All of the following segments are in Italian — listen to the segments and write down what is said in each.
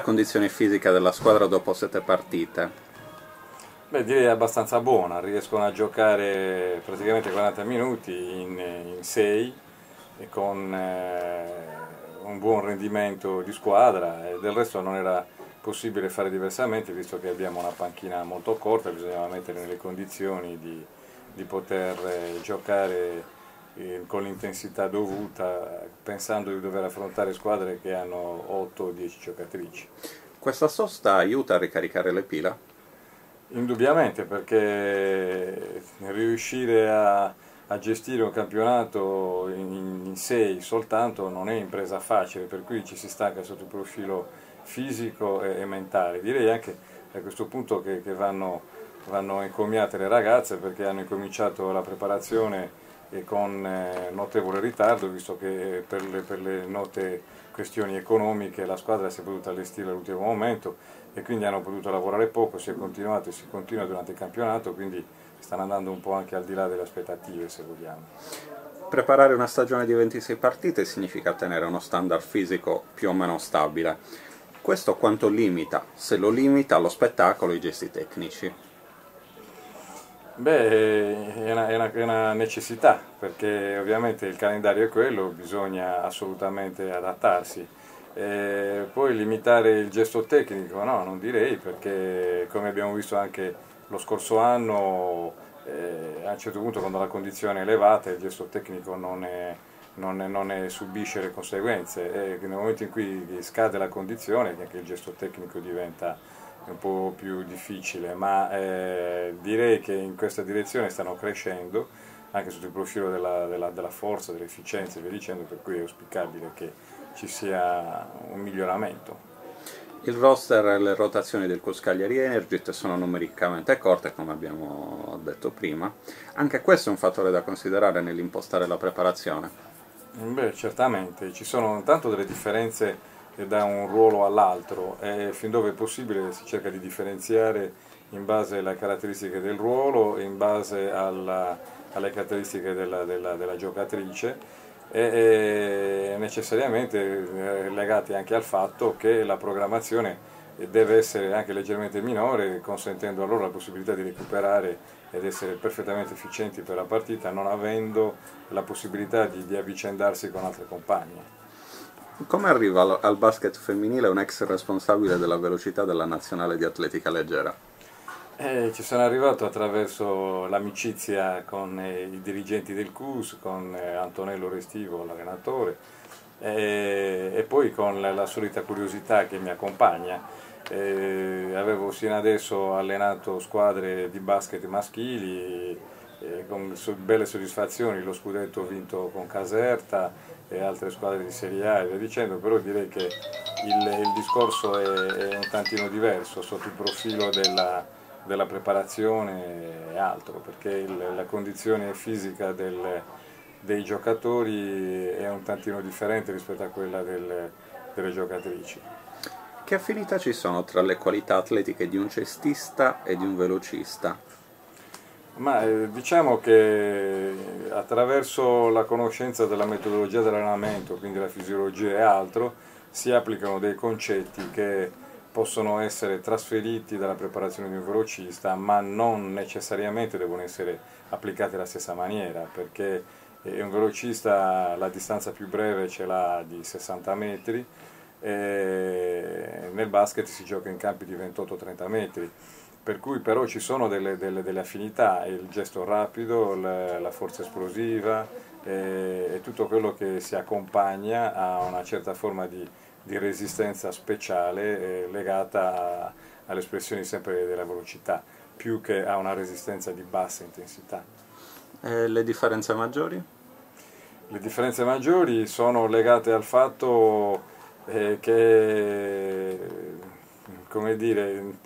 condizione fisica della squadra dopo 7 partite? Beh, direi abbastanza buona, riescono a giocare praticamente 40 minuti in 6 e con un buon rendimento di squadra, e del resto non era possibile fare diversamente visto che abbiamo una panchina molto corta, bisognava mettere nelle condizioni di poter giocare con l'intensità dovuta, pensando di dover affrontare squadre che hanno 8 o 10 giocatrici. Questa sosta aiuta a ricaricare le pila? Indubbiamente, perché riuscire a gestire un campionato in 6 soltanto non è impresa facile, per cui ci si stanca sotto il profilo fisico e mentale. Direi anche a questo punto che vanno encomiate le ragazze, perché hanno incominciato la preparazione con notevole ritardo, visto che per le note questioni economiche la squadra si è potuta allestire all'ultimo momento e quindi hanno potuto lavorare poco, si è continuato e si continua durante il campionato, quindi stanno andando un po' anche al di là delle aspettative, se vogliamo. Preparare una stagione di 26 partite significa tenere uno standard fisico più o meno stabile. Questo quanto limita, se lo limita, lo spettacolo e i gesti tecnici? Beh, è una necessità, perché ovviamente il calendario è quello, bisogna assolutamente adattarsi. Poi limitare il gesto tecnico, no, non direi, perché come abbiamo visto anche lo scorso anno, a un certo punto quando la condizione è elevata il gesto tecnico non subisce le conseguenze, e nel momento in cui scade la condizione anche il gesto tecnico diventa un po' più difficile, ma direi che in questa direzione stanno crescendo anche sotto il profilo della forza, dell'efficienza e via dicendo, per cui è auspicabile che ci sia un miglioramento. Il roster e le rotazioni del Cus Cagliari Energyt sono numericamente corte, come abbiamo detto prima. Anche questo è un fattore da considerare nell'impostare la preparazione. Beh, certamente, ci sono tanto delle differenze da un ruolo all'altro, e fin dove è possibile si cerca di differenziare in base alle caratteristiche del ruolo e in base alle caratteristiche della giocatrice, e necessariamente legati anche al fatto che la programmazione deve essere anche leggermente minore, consentendo a loro la possibilità di recuperare ed essere perfettamente efficienti per la partita, non avendo la possibilità di avvicendarsi con altre compagne. Come arriva al basket femminile un ex responsabile della velocità della nazionale di atletica leggera? Ci sono arrivato attraverso l'amicizia con i dirigenti del CUS, con Antonello Restivo, l'allenatore, e poi con la solita curiosità che mi accompagna. Avevo sino adesso allenato squadre di basket maschili, con belle soddisfazioni, lo scudetto vinto con Caserta e altre squadre di Serie A e via dicendo, però direi che il discorso è un tantino diverso sotto il profilo della preparazione e altro, perché la condizione fisica dei giocatori è un tantino differente rispetto a quella delle giocatrici. Che affinità ci sono tra le qualità atletiche di un cestista e di un velocista? Ma diciamo che attraverso la conoscenza della metodologia dell'allenamento, quindi la fisiologia e altro, si applicano dei concetti che possono essere trasferiti dalla preparazione di un velocista, ma non necessariamente devono essere applicati alla stessa maniera, perché un velocista la distanza più breve ce l'ha di 60 metri, e nel basket si gioca in campi di 28-30 metri. Per cui però ci sono delle affinità, il gesto rapido, la forza esplosiva e tutto quello che si accompagna a una certa forma di resistenza speciale legata alle espressioni sempre della velocità, più che a una resistenza di bassa intensità. E le differenze maggiori? Le differenze maggiori sono legate al fatto che, come dire,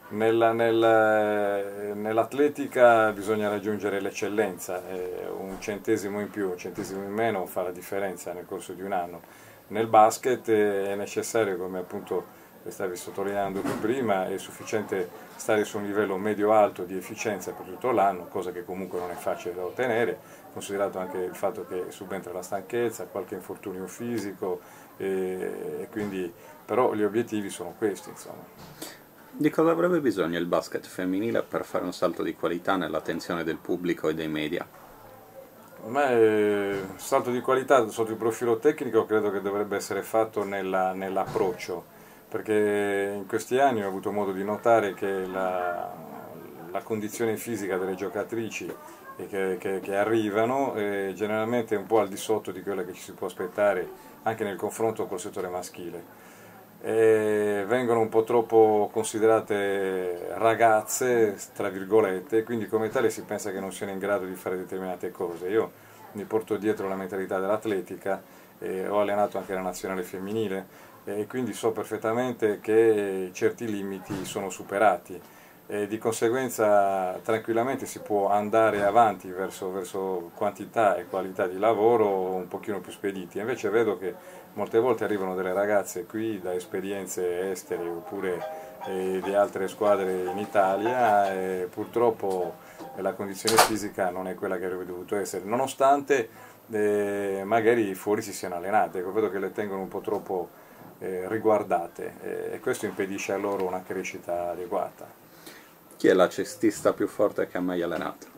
nell'atletica bisogna raggiungere l'eccellenza, un centesimo in più, un centesimo in meno fa la differenza nel corso di un anno. Nel basket è necessario, come appunto stavi sottolineando tu prima, è sufficiente stare su un livello medio-alto di efficienza per tutto l'anno, cosa che comunque non è facile da ottenere, considerato anche il fatto che subentra la stanchezza, qualche infortunio fisico, e quindi, però gli obiettivi sono questi, insomma. Di cosa avrebbe bisogno il basket femminile per fare un salto di qualità nell'attenzione del pubblico e dei media? A me salto di qualità sotto il profilo tecnico credo che dovrebbe essere fatto nell'approccio, perché in questi anni ho avuto modo di notare che la condizione fisica delle giocatrici che arrivano è generalmente un po' al di sotto di quella che ci si può aspettare anche nel confronto col settore maschile. E vengono un po' troppo considerate ragazze, tra virgolette, quindi come tale si pensa che non siano in grado di fare determinate cose. Io mi porto dietro la mentalità dell'atletica, ho allenato anche la nazionale femminile e quindi so perfettamente che certi limiti sono superati e di conseguenza tranquillamente si può andare avanti verso quantità e qualità di lavoro un pochino più spediti. Invece vedo che molte volte arrivano delle ragazze qui da esperienze estere oppure di altre squadre in Italia e purtroppo la condizione fisica non è quella che avrebbe dovuto essere, nonostante magari fuori si siano allenate. Ecco, vedo che le tengono un po' troppo riguardate e questo impedisce a loro una crescita adeguata. Chi è la cestista più forte che ha mai allenato?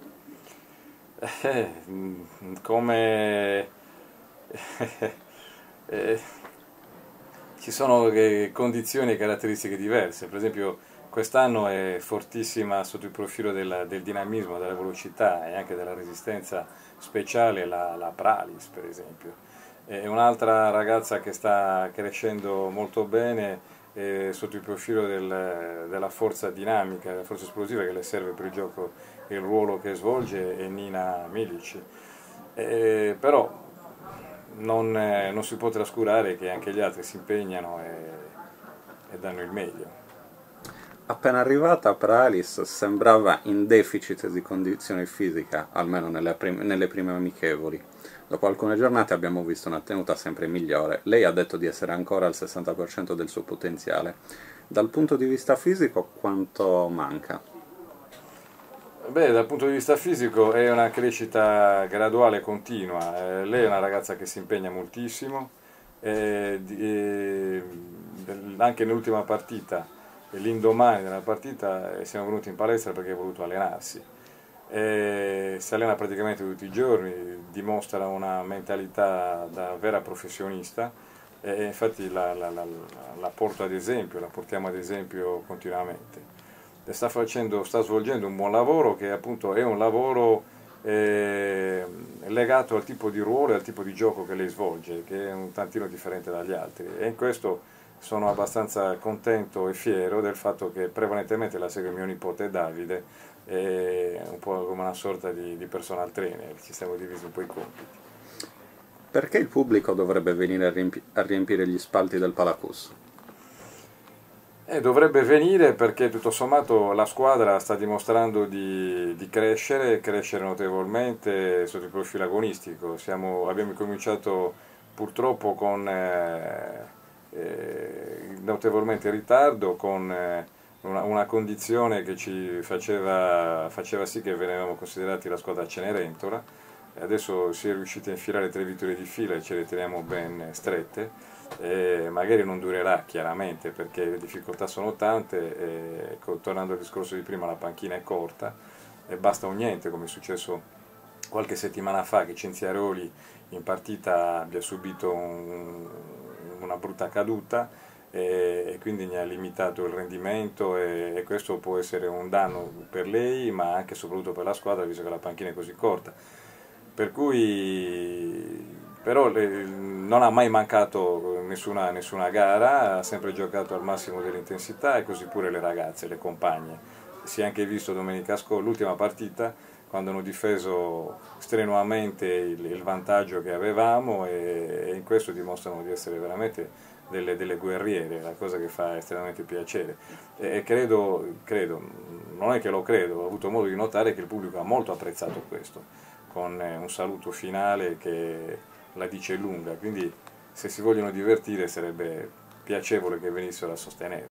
Come ci sono condizioni e caratteristiche diverse, per esempio quest'anno è fortissima sotto il profilo del dinamismo, della velocità e anche della resistenza speciale la Pralis per esempio. È un'altra ragazza che sta crescendo molto bene sotto il profilo della forza dinamica, della forza esplosiva che le serve per il gioco e il ruolo che svolge è Nina Milic. Però non si può trascurare che anche gli altri si impegnano e danno il meglio. Appena arrivata, Pralis sembrava in deficit di condizione fisica, almeno nelle prime amichevoli. Dopo alcune giornate abbiamo visto una tenuta sempre migliore. Lei ha detto di essere ancora al 60% del suo potenziale. Dal punto di vista fisico, quanto manca? Beh, dal punto di vista fisico è una crescita graduale e continua. Lei è una ragazza che si impegna moltissimo, anche nell'ultima partita, l'indomani della partita, siamo venuti in palestra perché ha voluto allenarsi. Si allena praticamente tutti i giorni, dimostra una mentalità da vera professionista e infatti la porto ad esempio, la portiamo ad esempio continuamente. Sta svolgendo un buon lavoro che appunto è un lavoro legato al tipo di ruolo e al tipo di gioco che lei svolge, che è un tantino differente dagli altri e in questo sono abbastanza contento e fiero del fatto che prevalentemente la segue mio nipote Davide, un po' come una sorta di personal trainer, ci siamo divisi un po' i compiti. Perché il pubblico dovrebbe venire a riempire gli spalti del Palacus? Dovrebbe venire perché tutto sommato la squadra sta dimostrando di crescere notevolmente sotto il profilo agonistico. Abbiamo cominciato purtroppo con notevolmente in ritardo, con una condizione che ci faceva sì che venivamo considerati la squadra Cenerentola. Adesso si è riusciti a infilare 3 vittorie di fila e ce le teniamo ben strette. Magari non durerà chiaramente perché le difficoltà sono tante, tornando al discorso di prima la panchina è corta e basta un niente come è successo qualche settimana fa che Cinziaroli in partita abbia subito una brutta caduta e quindi ne ha limitato il rendimento e questo può essere un danno per lei ma anche e soprattutto per la squadra visto che la panchina è così corta. Per cui però non ha mai mancato nessuna gara, ha sempre giocato al massimo dell'intensità e così pure le ragazze, le compagne. Si è anche visto domenica scorsa, l'ultima partita, quando hanno difeso strenuamente il vantaggio che avevamo e in questo dimostrano di essere veramente delle guerriere, la cosa che fa estremamente piacere. E credo, non è che lo credo, ho avuto modo di notare che il pubblico ha molto apprezzato questo con un saluto finale che la dice lunga, quindi se si vogliono divertire sarebbe piacevole che venissero a sostenerci.